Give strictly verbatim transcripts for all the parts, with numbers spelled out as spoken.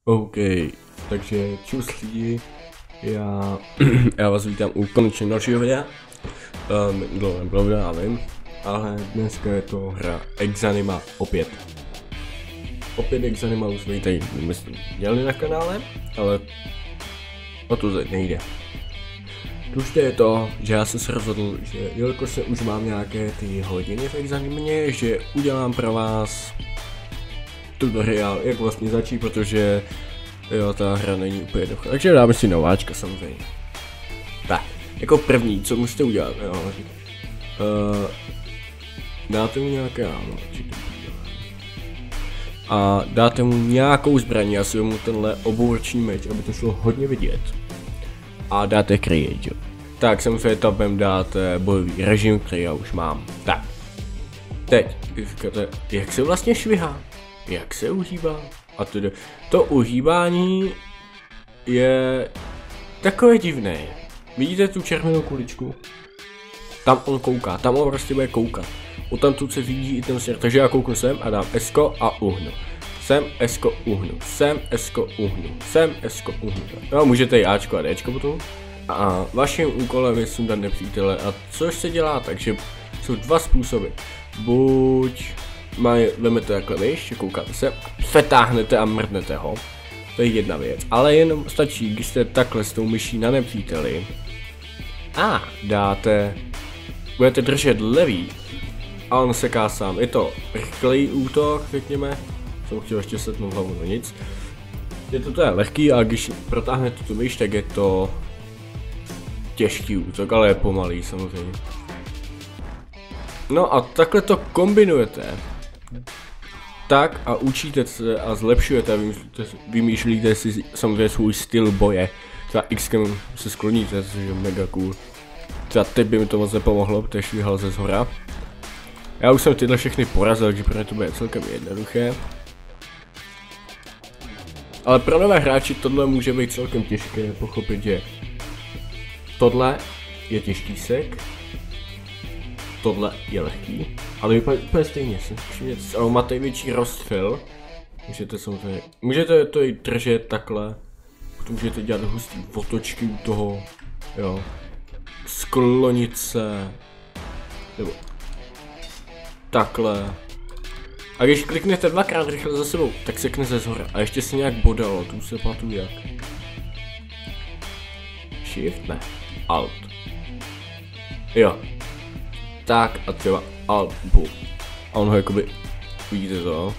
OK, takže čus lidi, já, já vás vítám u konečně dalšího videa. Um, dlouho nebylo videa, já vím, ale dneska je to hra Exanima opět. Opět Exanima už jsme ji tady, myslím, dělali na kanále, ale o to teď nejde. Důležité je to, že já jsem se rozhodl, že jelikož se už mám nějaké ty hodiny v Exanimě, že udělám pro vás tutoriál, jak vlastně začít, protože jo, ta hra není úplně jednoduchá. Takže dáme si nováčka samozřejmě. Tak, jako první, co musíte udělat, jo, uh, dáte mu nějaké ámo, a dáte mu nějakou zbraň, já si mu tenhle obourační meč, aby to šlo hodně vidět. A dáte create, jo. Tak samozřejmě tabem dáte bojový režim, který já už mám. Tak, teď, říkáte, jak se vlastně švihá, jak se uhýbá. A tedy to uhýbání je takové divné. Vidíte tu červenou kuličku? Tam on kouká, tam on prostě bude koukat. O tam tu se vidí i ten směr, takže já kouknu sem a dám esko a uhnu. Sem esko uhnu, sem esko uhnu, sem esko uhnu. No, můžete i Ačko a Dčko potom. A vaším úkolem je sundat nepřítele, a což se dělá, takže jsou dva způsoby. Buď maj, vemete takhle výš, koukáte se, přetáhnete a mrdnete ho. To je jedna věc, ale jenom stačí, když jste takhle s tou myší na nepříteli a dáte, budete držet levý a on seká sám. Je to rychlej útok, řekněme, jsem chtěl ještě setnout hlavu, no nic. Je to teda lehký, a když protáhnete tu myš, tak je to těžký útok, ale je pomalý samozřejmě. No a takhle to kombinujete. Tak a učíte se a zlepšujete a vymýšlíte, vymýšlíte si samozřejmě svůj styl boje. Třeba X-kem se skloníte, což je mega cool. Třeba teď by mi to moc nepomohlo, protože švihal ze zhora. Já už jsem tyhle všechny porazil, takže pro mě to bude celkem jednoduché. Ale pro nové hráči tohle může být celkem těžké pochopit, že tohle je těžký sek. Tohle je lehký, ale vypadá úplně stejně, ale máte větší rozstřel. Můžete samozřejmě, můžete to i držet takhle, potom můžete dělat hustý otočky u toho, jo, sklonit se, nebo takhle. A když kliknete dvakrát rychle za sebou, tak sekne ze zhora a ještě se nějak bodalo, tu se pamatuju jak. Shift, ne, Alt. Jo. Tak a třeba Alt, boom. A on ho jakoby, vidíte to?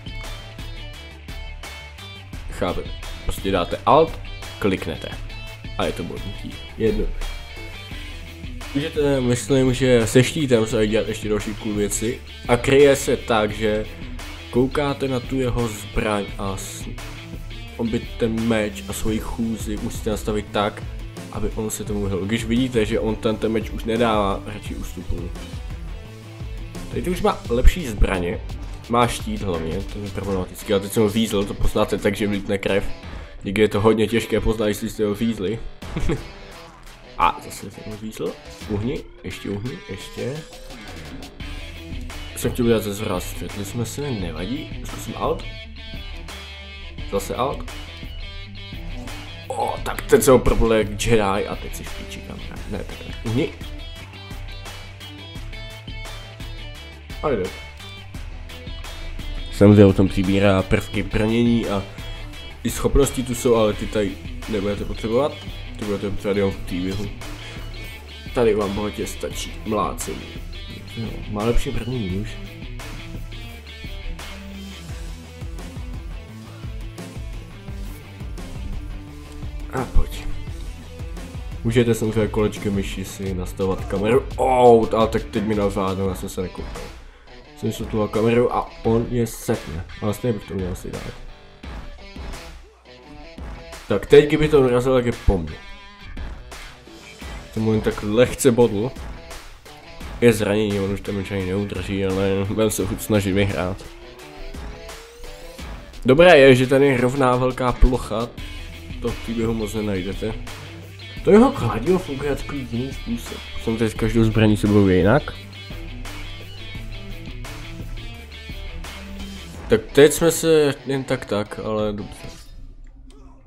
Chápete? Prostě dáte Alt, kliknete. A je to bodnutí. Jedno. Můžete, myslím, že se štítem se dělat ještě další cool věci. A kryje se tak, že koukáte na tu jeho zbraň a on by ten meč a svoji chůzi musíte nastavit tak, aby on se tomu vyhl. Když vidíte, že on ten, ten meč už nedává, radši ustupuje. Tady už má lepší zbraně, má štít hlavně, to je problematický, ale teď jsem ho vízl, to poznáte tak, že vlítne krev. Někdy je to hodně těžké poznat, jestli jste ho vízli. A zase jsem ho vízl, uhni, ještě uhni, ještě. Jsem chtěl udělat ze zhora, střetli jsme se, nevadí, zkusím Alt. Zase Alt. O, tak teď se ho probudil jak Jedi a teď si špíčí kamera. Ne, tak ne. Uhni. A jde. Samozřejmě o tom přibírá prvky brnění a i schopnosti tu jsou, ale ty tady nebudete potřebovat. Ty budete potřebovat jenom v příběhu. Tady vám bohatě stačí mlácení. No, má lepší brnění už. A pojď. Můžete samozřejmě kolečkem myši si nastavovat kameru. Oh, ale tak teď mi navádal, já jsem se nekoukal. Jsem si tu kameru a on je setne. Ale stejně bych to měl asi dát. Tak teď, kdyby to narazil, tak je po mně. Jsem mu jen tak lehce bodl. Je zranění, on už ten meč ani neudrží, ale budeme se furt snažit vyhrát. Dobré je, že tady je rovná velká plocha. To v příběhu moc nenajdete. To jeho kladivo funguje takový jiný způsob. Jsem teď každou zbraní se bojuje jinak. Tak teď jsme se jen tak tak, ale dobře.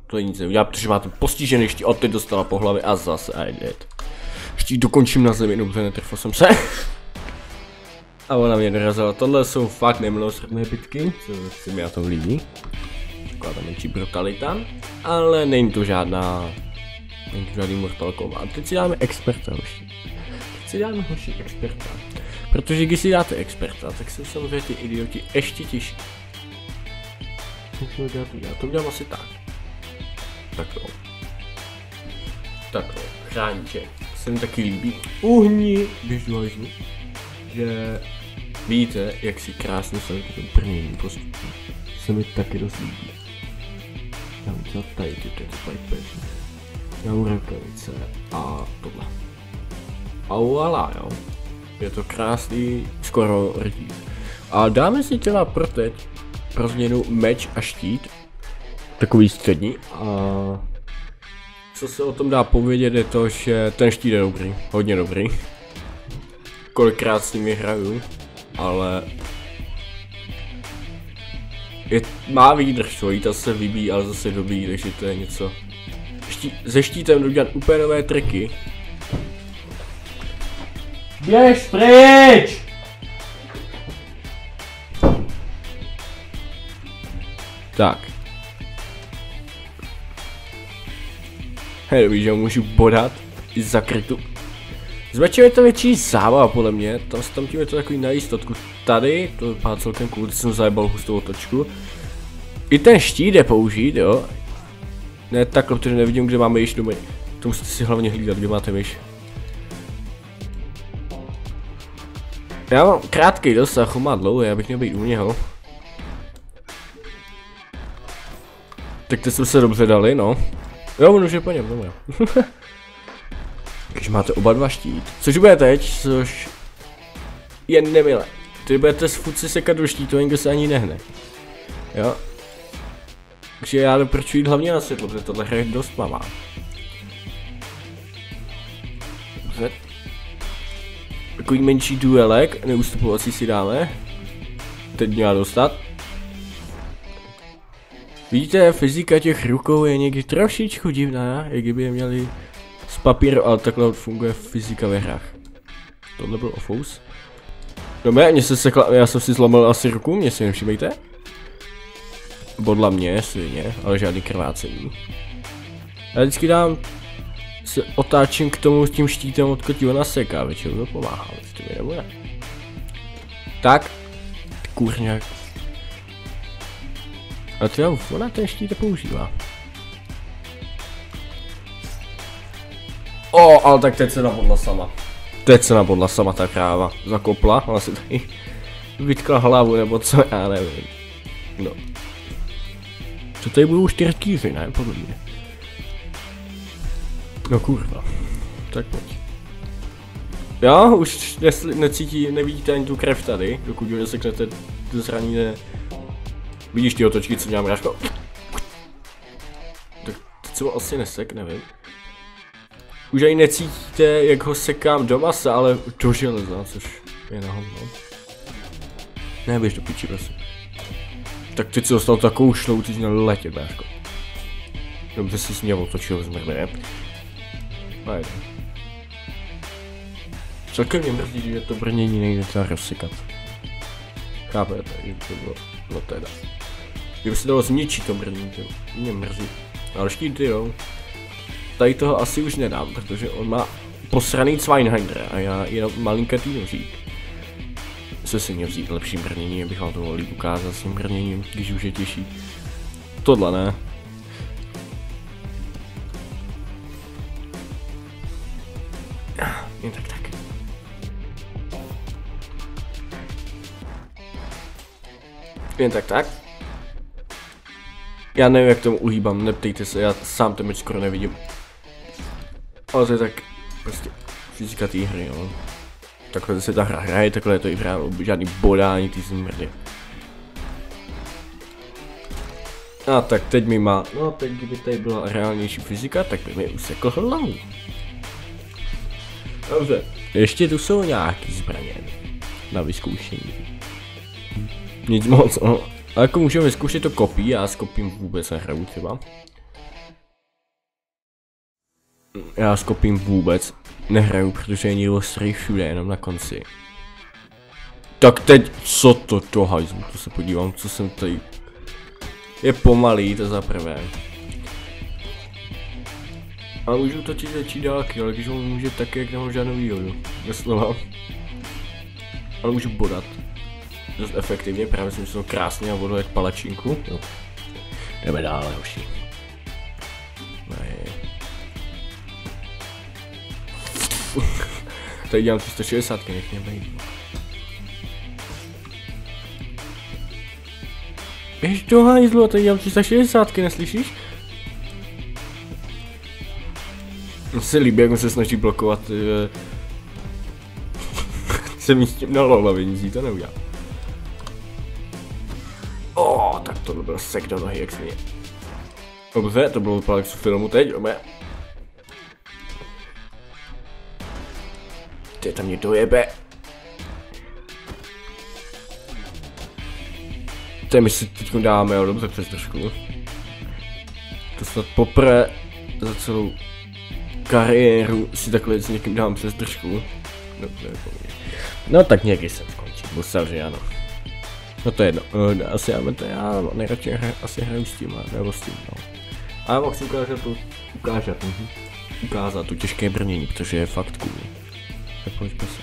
to je nic neudělá, protože máte postižený štít, od teď dostala po hlavě a zase a jde. Štít dokončím na zemi, dobře, netrfil jsem se. A ona mě dorazila, tohle jsou fakt nemilosrdné bitky, co se mi na tom líbí. Taková ta menší brutalita, ale není to žádná, není to žádný Mortal Kombat. A teď si dáme experta hoši. Teď si dáme hoši experta. Protože když si dáte experta, tak jsou samozřejmě ty idioti ještě těžší. Já to, já to udělám asi tak. Takhle. Takhle. Chráníček. Se mi taky líbí. Uhni, když důleží. Že víte, jak si krásně stavíte ten první postup. Se mi taky dost líbí. Já mám třeba tady ty pipe. Já mám rukavice a tohle. A voilà, jo. Je to krásný, skoro rytíř. A dáme si teda pro teď, pro změnu meč a štít. Takový střední. A co se o tom dá povědět je to, že ten štít je dobrý, hodně dobrý. Kolikrát s nimi hraju, ale je, má výdrž svojí, ta se vybíjí, ale zase dobíjí, takže to je něco. Ští, se štítem jdu dělat úplně nové triky. Běž pryč! Tak. Hej, dobrý, že ho můžu bodat i za krytu. S mečem je to větší zábava podle mě, tam, tam tím je to takový na jistotku. Tady, to vypadá celkem cool, jsem zajebal hustou otočku. I ten štít je použít, jo. Ne takhle, protože nevidím, kde máme myš doma. To musíte si hlavně hlídat, kde máte myš. Já mám krátký dosah, on má dlouhý, já bych měl být u něho. Tak to jsme se dobře dali, no. Jo, on už je po něm, dobré. Když máte oba dva štít. Což bude teď, což je nemilé. Ty budete furt si sekat do štítu, nikdo se ani nehne. Jo. Takže já doporučuji jít hlavně na světlo, protože tohle hra je dost malá. Dobře. Takový menší duelek, neustupovací si dáme. Teď měla dostat. Vidíte, fyzika těch rukou je někdy trošičku divná, jak kdyby je měli z papíru, ale takhle funguje fyzika ve hrách. Tohle byl ofous. Dobře, mě se sekla, já jsem si zlomil asi ruku, mě si nevšimejte. Bodla mě, svině, ale žádný krvácení. Já vždycky dám, se otáčím k tomu s tím štítem, odkud ona seká, většinou to pomáhá, to mi nebude. Tak, kurňák. A třeba ona ten štít používá. O, ale tak teď se nabodla sama. Teď se nabodla sama ta kráva. Zakopla, ona si tady vytkla hlavu nebo co, já nevím. No. Co tady budou čtyři kýzy, ne? Podle mě. No kurva. Tak pojď. Jo, už necítí, nevidíte ani tu krev tady, dokud ho neseknete do zraněné. Vidíš ty otočky, co dělám ráško? Tak teď se ho asi nesek, nevím. Už ani necítíte, jak ho sekám do masa, ale do železa, což je na hovno. Ne, běž do piči, prosím. Tak teď si dostal takovou šlou, ty jsi měl letět, bráško. Dobře jsi mě otočil z mrde. Najde. Celkem mě mrzí, že to brnění nejde třeba rozsekat. Chápete, že to bylo, no teda. Kdyby se dalo zničit to brnění, to mě mrzí. Ale štíty jo. Tady toho asi už nedám, protože on má posraný Zweinheimer a já jenom malinkatý nožík. Se si měl vzít lepší brnění, abych vám to mohl líp ukázat s tím brněním, když už je těžší. Tohle ne. Jen tak tak. Jen tak tak. Já nevím, jak tomu uhýbám, neptejte se, já sám ten meč skoro nevidím. Ale to je tak prostě fyzika té hry, no. Takhle se ta hra hraje, takhle je to i hra, žádný bodání, ty smrdy. A tak teď mi má, no teď kdyby tady byla reálnější fyzika, tak by mi usekl hlavu. Dobře, ještě tu jsou nějaký zbraně na vyzkoušení. Nic moc, no. Ale jako můžeme vyzkoušet to kopí, já s kopím vůbec nehraju třeba. Já s kopím vůbec nehraju, protože je někdo ostrý všude, jenom na konci. Tak teď, co to to hajzlu, to se podívám, co jsem tady. Je pomalý, to za prvé. Ale můžu točit začít dálky, ale když on může taky, jak nemám žádnou výhodu. Doslova. Ale můžu bodat. Dost efektivně, právě jsem myslel krásně a vodu jak palačinku. Jo. Jdeme dále, hoši. Tady dělám tři sta šedesát, nech mě bejt. Běž do hajzlu a tady dělám tři sta šedesát, neslyšíš? Mně se líbí, jak on se snaží blokovat, že se mi s tím na lolavě, nic jí to neudělá. Oh, tak to byl sek do nohy, jak se mě. Dobře, to bylo vypadalo jak z filmu teď, dobře. Ty tam mě dojebe. To my si teď dáme, jo, dobře, přes trošku. To snad poprvé za celou kariéru si takhle s někým dám přes držku. Dobře, no tak někdy jsem skončil, musel, že ano. No to je jedno, uh, asi já, to já nejradši hra, asi hraju s tím, nebo s tím, no. A já mohl si ukázat to, ukázat, mhm. ukázat to těžké brnění, protože je fakt cool. Tak pojď prosím.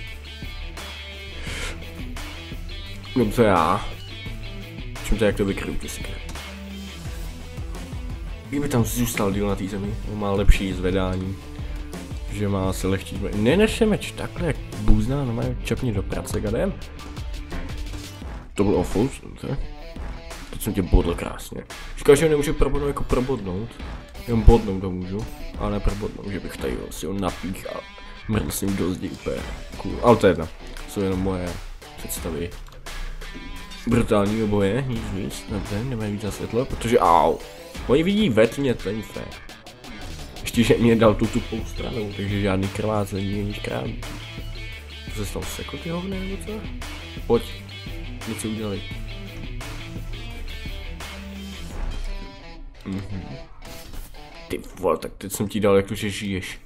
Dobře já. Čím to jak to vykryju ty skry. Kdyby tam zůstal díl na té zemi, on má lepší zvedání. Že má se lehčí zvedání. Ne, než meč, takhle jak bůzná, no má čapně do práce, gadem. To byl awful, dobře. Teď jsem tě bodl krásně. Říkal, že nemůže probodnout jako probodnout. Jenom bodnout to můžu, ale ne probodnout, že bych tady si ho napích a mrdl s ním do zdi úplně cool. Ale to je jedno, jsou jenom moje představy. Brutálního boje, nic nic, dobře, nemají víc na světlo, protože au. Oni vidí ve tmě, to není fér. Ještě, že mě dal tu tupou stranu, takže žádný krvácení, ani krávý. To se tam sekl ty hovny nebo co? Pojď, něco udělej. Mhm. Ty vole, tak teď jsem ti dal, jak to, že žiješ.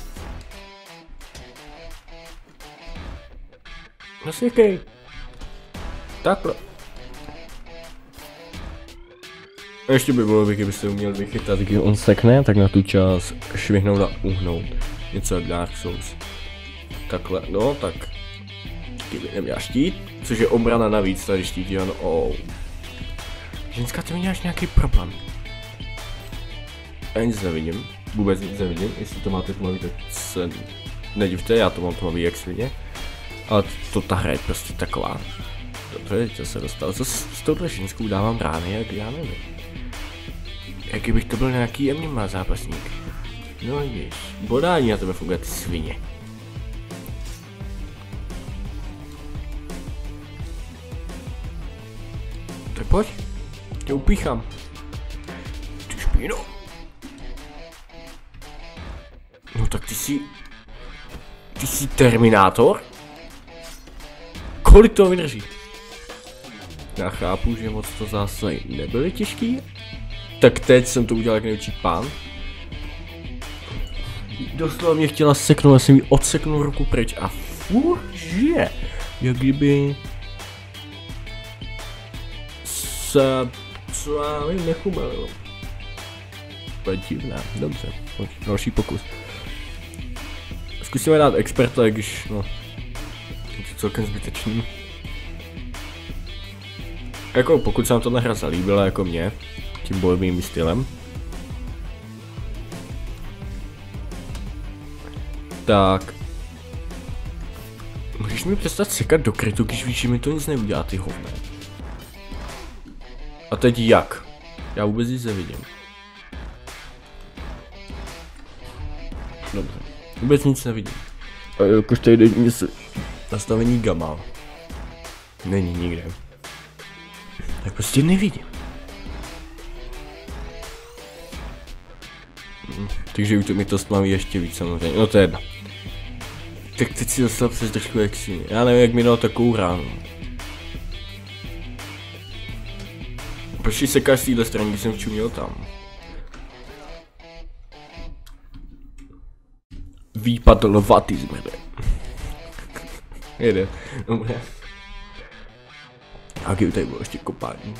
Nasvěkej. Takhle. Ještě by bylo, kdybyste uměl vychytat, když on sekne, tak na tu čas švihnout a uhnout. Něco jak Dark Souls. Takhle, no tak. Kdyby neměla štít, což je obrana navíc, tady štít, ano, oh. Ženská, ty mi děláš nějaký problém. Já nic nevidím, vůbec nic nevidím, jestli to máte tmavý, tak se nedivte, já to mám tmavý jak svině. Ale to ta hra je prostě taková. Dobře, teď se dostal, co s, s touhle ženskou dávám rány, jak já nevím. Jak kdybych to byl nějaký M M A zápasník. No jež, bodání na tebe funguje, ty svině. Tak pojď, tě upíchám. Ty špíno. No tak ty jsi... Ty jsi Terminátor? Kolik to vydrží? Já chápu, že moc to zase nebyly těžký. Tak teď jsem to udělal jak největší pán. Doslova mě chtěla seknout, já jsem jí odseknul ruku pryč a furt žije. Jak kdyby... se... co já vím, nechumelil. To je divné, dobře, pojď, další pokus. Zkusíme dát experta, když no... je to celkem zbytečný. Jako pokud se vám tohle hra zalíbila jako mě, tím bojovým stylem, tak můžeš mi přestat sekat do krytu, když víš, že mi to nic neudělá, ty hovné. A teď jak? Já vůbec nic nevidím. Dobře, vůbec nic nevidím. A jakož tady jde něco nastavení gamma. Není nikde. Tak prostě nevidím. Hm, takže už to mi to stmaví ještě víc samozřejmě, no to je jedno. Tak teď si dostal přes držku jak si, já nevím jak mi dal takovou ránu. Proč sekáš z téhle strany, když jsem včuměl tam? výpad lovatý zmrde. Jede, dobré. A kdyby tady bylo ještě kopání.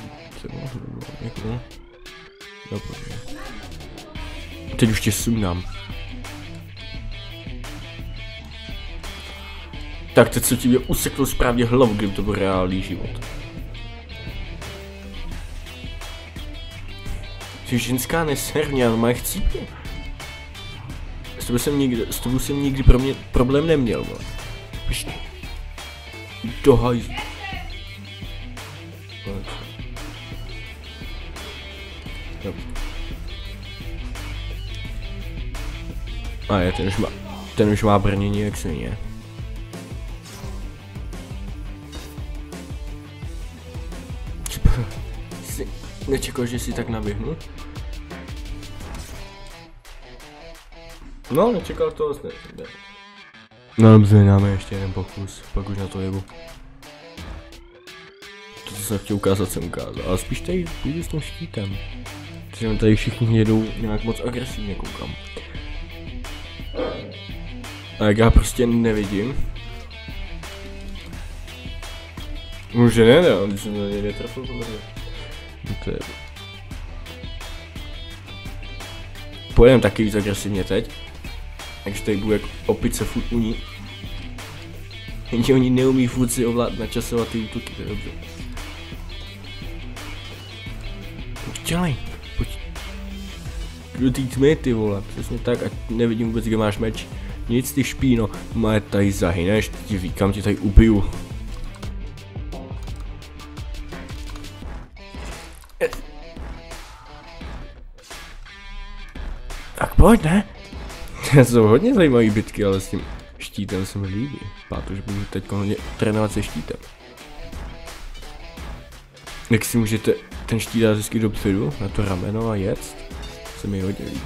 Teď už tě sundám. Tak teď se ti mě usekl správně hlavu, kdyby to byl reálný život. Jsi ženská neserně, ale má chcípě. S tebou jsem nikdy, s tebou jsem nikdy pro mě problém neměl, vole. Počkej. Do hajzlu. A je, ten už má, ten už má brnění jak svině. Jsi nečekal, že si tak naběhnu? No, nečekal to vlastně. No dobře, dáme ještě jeden pokus, pak už na to jebu. To, co jsem chtěl ukázat, jsem ukázal, ale spíš tady půjdu s tím štítem. Protože tady všichni jedou nějak moc agresivně, koukám. A jak já prostě nevidím. Už ne, ne, když jsem to netrefil, to je... Pojedem taky víc agresivně teď. Takže tady budu jak opice furt u ní. Jenže oni neumí furt si ovládat načasovat ty útoky, to je dobře. Dělej, pojď. Do té tmy, ty vole, přesně tak, ať nevidím vůbec, kde máš meč. Nic, ty špíno, moje tady zahyneš, ti říkám, ti tady ubiju. Tak pojď, ne? To jsou hodně zajímavé bitky, ale s tím štítem se mi líbí. Pátu, že budu teď hodně trénovat se štítem. Jak si můžete ten štít dát vždycky dopředu, na to rameno a jet, se mi hodně líbí.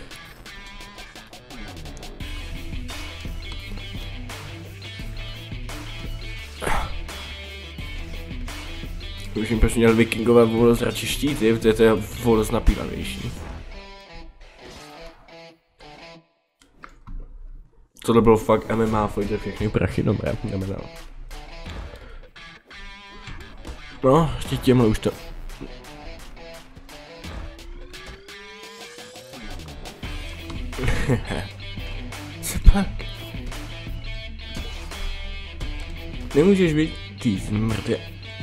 Už jim prostě měl vikingové vodost radši štíty, protože to je vodost napínavější. Tohle bylo fakt M M A fighter, všechny prachy, dobré, jdeme dál. No, ještě těmhle už to... Co pak? Nemůžeš být ty zmrdě.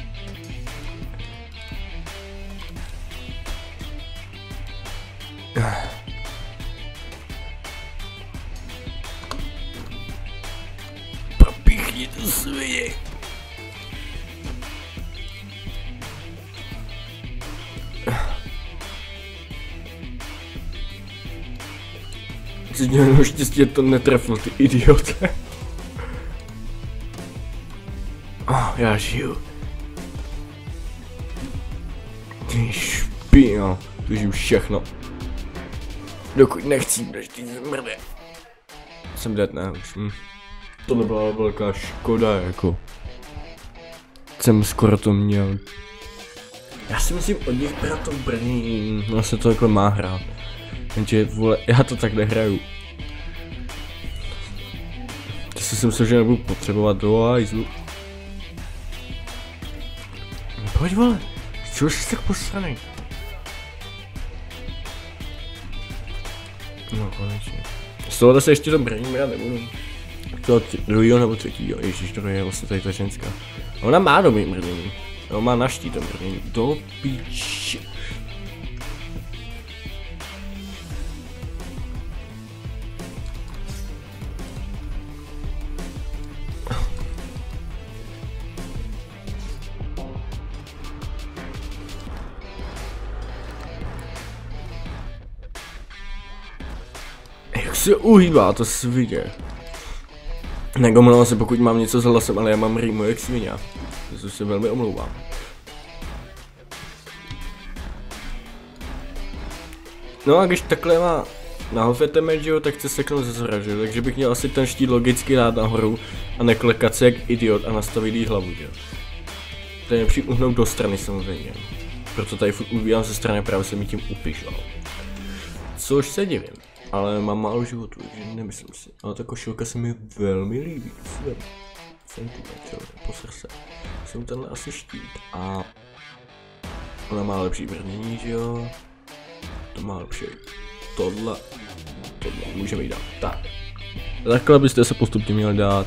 Propíchni to svině. Jsi měl štěstí, že to netrefil, ty idiote. Oh, já žiju. Ty špíno, tu žiju všechno. Dokud nechci, než ty zmrde. Jsem dead, ne, už. Hm. To nebyla velká škoda, jako. Jsem skoro to měl. Já si musím od nich brát to brnění, no se to takhle má hrát. Jenže, vole, já to tak nehraju. To si jsem myslel, že nebudu potřebovat do hajzlu. Pojď, vole, čeho jsi tak posranej? No, konečně. Z tohohle se ještě to brním, já nebudu. To druhýho nebo třetího, ježiš, to je vlastně tady ta ženská. Ona má dobrý brnění. Ona má naští to brnění. Do píči. Jak se uhýbá to svině. Nekomlouvám se, pokud mám něco s hlasem, ale já mám rýmu jak svině. To se velmi omlouvám. No a když takhle má nahoře ten meč, jo, tak chce seknout ze zhora, že? Takže bych měl asi ten štít logicky dát nahoru a neklekat se jak idiot a nastavit jí hlavu, že? Tady nepřijít uhnout do strany samozřejmě. Proto tady furt ubíjám ze strany, právě se mi tím upišal. Což se divím. Ale mám málo životu, takže nemyslím si. Ale ta košilka se mi velmi líbí. sedm centimetrů po srdce. Jsem tenhle asi štít a ona má lepší brnění, že jo? To má lepší. Tohle, tohle můžeme jí dát. Tak. Takhle byste se postupně měli dát.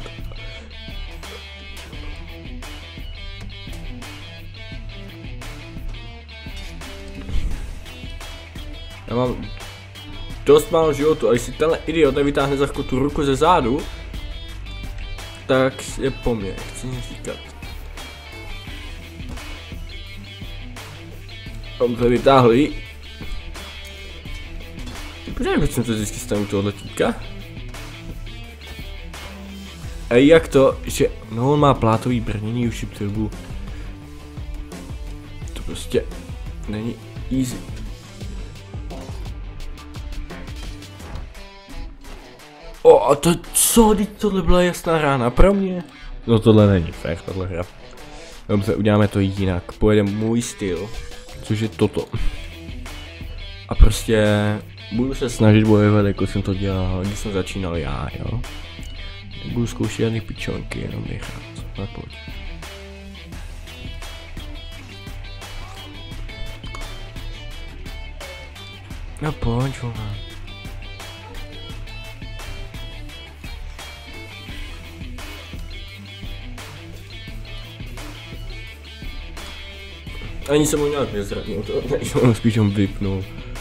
Já mám dost málo životu a když si tenhle idiot nevytáhne za chvilku tu ruku ze zádu, tak je po mně, chci nic říkat. On to vytáhl jí. Počkej, jsem to vždycky stanu tohle týka. A jak to, že no on má plátový brnění už v dobu. To prostě není easy. O, a to co, teď tohle byla jasná rána pro mě? No tohle není fér, tohle hra. Dobře, uděláme to jinak, pojede můj styl, což je toto. A prostě budu se snažit bojovat, jako jsem to dělal, když jsem začínal já, jo. Nebudu zkoušet žádný pičonky, jenom vyhrát, tak pojď. No pojď, vole. Ani jsem ho nějak nezranil, to spíš ho vypnul.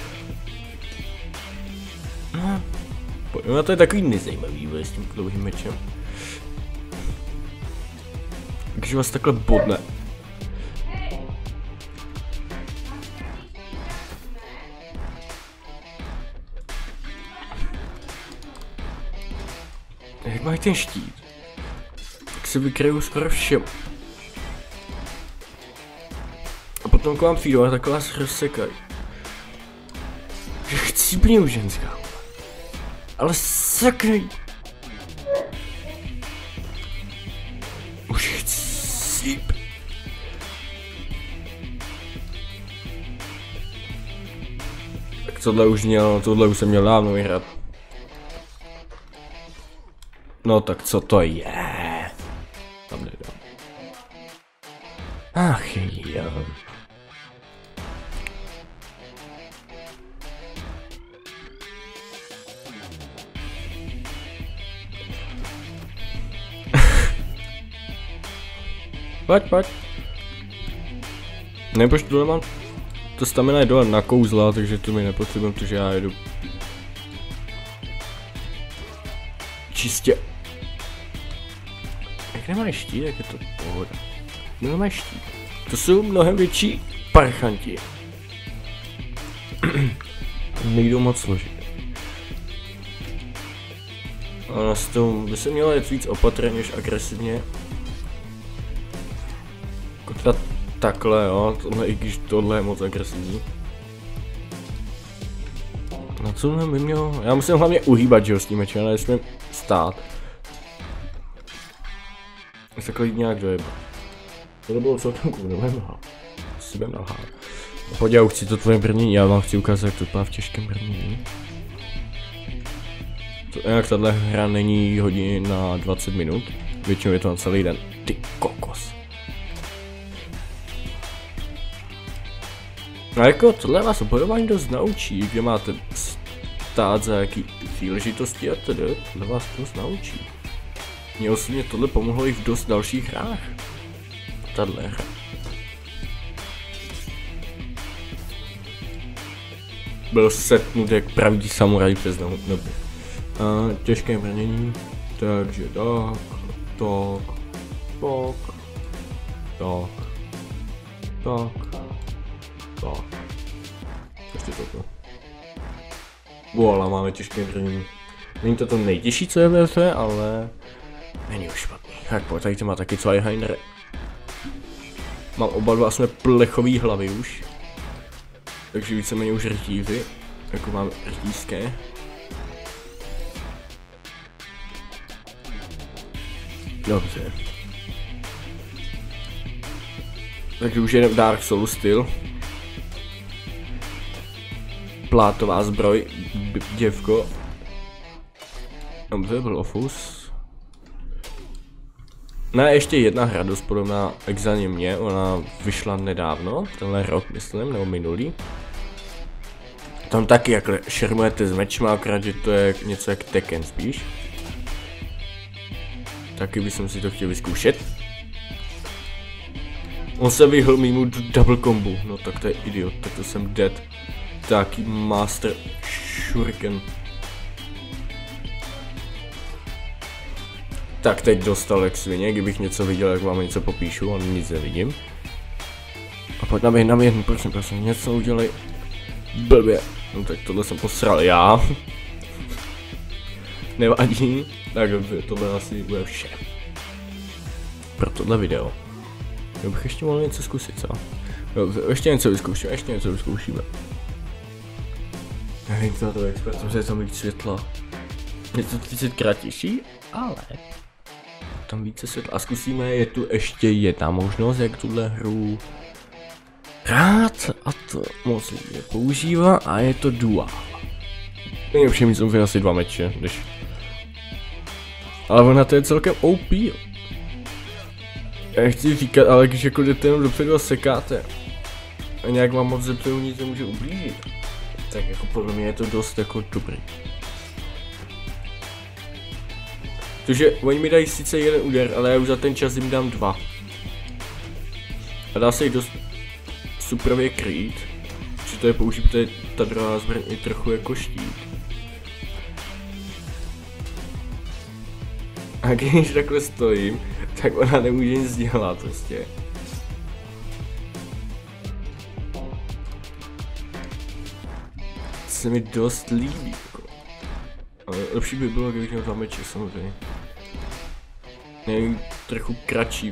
No, pojďme, to je takový nezajímavý s tím dlouhým mečem. Když vás takhle bodne. Jak mají ten štít? Tak se vykryjou skoro všem. A potom k vám přijdu a tak vás rozsekají. Že chcípně už ženská. Ale saknej. Už chcíp. Tak tohle už měl, tohle už jsem měl dávno vyhrát. No tak co to je? Tam nedám. Ach jo. Pojď, pojď. Nebož tohle mám, to stamina je dole na kouzla, takže to mi nepotřebujem, protože já jedu čistě. Jak nemáš štít, jak je to pohoda. Nemáš štít. To jsou mnohem větší parchanti. Nejdou moc složit. A s tom by se mělo jet víc opatrně než agresivně. Jako takhle, jo, tohle, i když tohle je moc agresivní. Na co by mělo? Já musím hlavně uhýbat, že jo, s tím mečem, ale nesmím stát. Se takhle jít nějak dojeba. To bylo celkem cool, nebudem nalhát. Si budem nalhát. Pojď, já už chci to tvoje brnění, já vám chci ukázat, jak to vypadá v těžkém brnění. To, jak tahle hra není hodiny na dvacet minut, většinou je to na celý den. Ty kokos. A jako tohle vás obojování dost naučí, kde máte stát za jaký příležitosti a tedy, tohle vás dost naučí. Mně osobně tohle pomohlo i v dost dalších hrách. Tahle hra. Byl setnut jak pravý samuraj přes nohu. A těžké brnění, takže tak, tak, tak, tak, tak. Tak. Ještě toto. Voila, máme těžké brnění. Není to to nejtěžší, co je v hře, ale není už špatný. Tak pojď, tady to má taky Zweihander. Mám oba dva, jsme plechový hlavy už. Takže víceméně už rtívy, jako mám rtízké. Dobře. Takže už je Dark Souls styl. plátová zbroj, děvko. Dobře, byl ofus. Ne, ještě jedna hra dost podobná Exanimě, ona vyšla nedávno, tenhle rok myslím, nebo minulý. Tam taky jakhle šermujete s mečma, akorát že to je něco jak Tekken spíš. Taky bych si to chtěl vyzkoušet. On se vyhl mýmu double kombu, no tak to je idiot, tak to jsem dead. Taký master shuriken. Tak teď dostal jak svině, kdybych něco viděl, jak vám něco popíšu, ale nic nevidím. A pojď na mě, na mě, prosím, prosím, něco udělej. Blbě. No tak tohle jsem posral já. Nevadí. Tak dobře, tohle asi bude vše. Pro tohle video. Já bych ještě mohl něco zkusit, co? Dobře, ještě něco vyzkoušíme, ještě něco vyzkoušíme. Nevím, co to je expert, jsem se tam víc světla. Je to třicet krát těžší, ale tam více světla. A zkusíme, je tu ještě jedna možnost, jak tuhle hru hrát, a to moc lidí používá, a je to dual. Nejlepší mít jsou asi dva meče, když... Ale ona to je celkem O P. Já chci říkat, ale když jako jdete jenom dopředu a sekáte a nějak vám moc zepředu nic nemůže ublížit, tak jako podle mě je to dost jako dobrý. Protože oni mi dají sice jeden úder, ale já už za ten čas jim dám dva. A dá se jich dost superově krýt, že to je použít, protože ta druhá zbraň je trochu jako štít. A když takhle stojím, tak ona nemůže nic dělat prostě. To se mi dost líbí jako. Ale lepší by bylo, kdybych měl dva meče samozřejmě. Nevím, trochu kratší.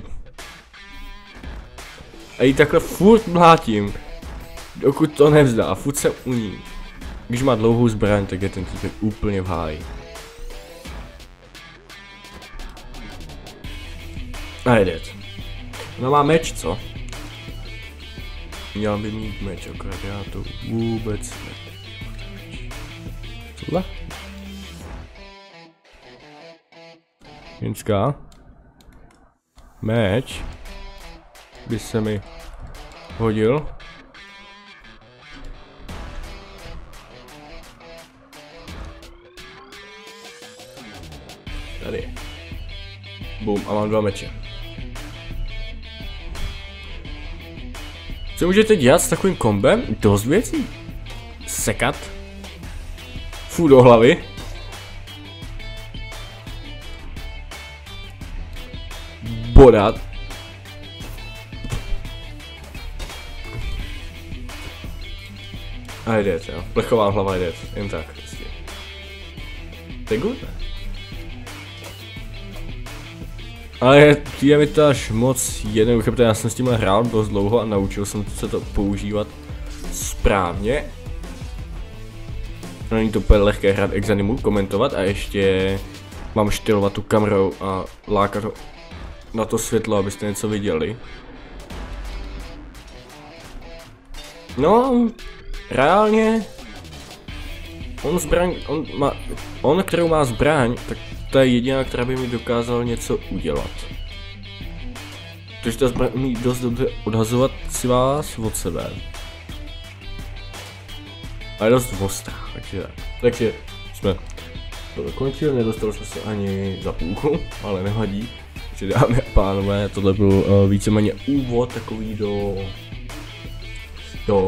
A jí takhle furt mlátím, dokud to nevzdá, furt jsem u ní. Když má dlouhou zbraň, tak je ten typek úplně v háji. A je dead. Ona má meč, co? Měla by mít meč, akorát já to vůbec ne. Tohle? Ženská? Meč? By se mi hodil. Tady. Bum, a mám dva meče. Co můžete dělat s takovým kombem? Dost věcí. Sekat. Fů do hlavy. Bodat. A jde, jo. Plechová hlava jde, jen tak. Prostě. To je good, ne? Ale přijde mi to až moc jednoduché, protože já jsem s tím hrál dost dlouho a naučil jsem se to používat správně. Není to úplně lehké hrát Exanimu, komentovat a ještě mám štylovat tu kamerou a lákat na to světlo, abyste něco viděli. No, reálně on zbraň, on má, on kterou má zbraň, tak to je jediná, která by mi dokázal něco udělat. Takže ta zbraň umí dost dobře odhazovat si vás od sebe. A je dost ostrá, takže, takže jsme to dokončili, nedostali jsme se ani za půlku, ale nevadí. Takže dámy a pánové, tohle byl uh, víceméně úvod takový do do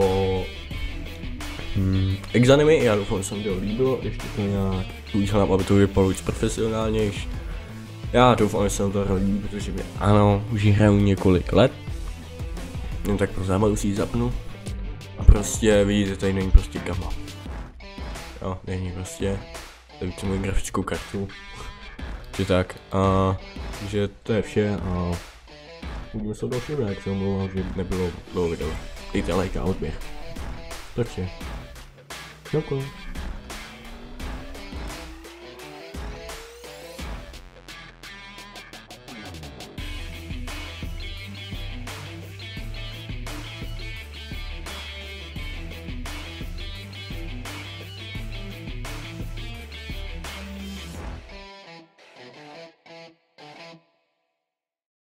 hmm, Exanimy. Já doufám, že se mi to líbilo, ještě to nějak udělám, aby to vypadalo víc profesionálnější. Já doufám, že se mi to líbí, protože mě ano, už hraju několik let. Jen tak pro zábavu si ji zapnu. A prostě vidíte, tady není prostě gama. Jo, není prostě. Tady vidíte moji grafickou kartu. Takže tak, a že to je vše a uvidíme se v dalším, jak se omlouvám, že nebylo dlouho video. Dejte like a odběh. Takže, děkuji.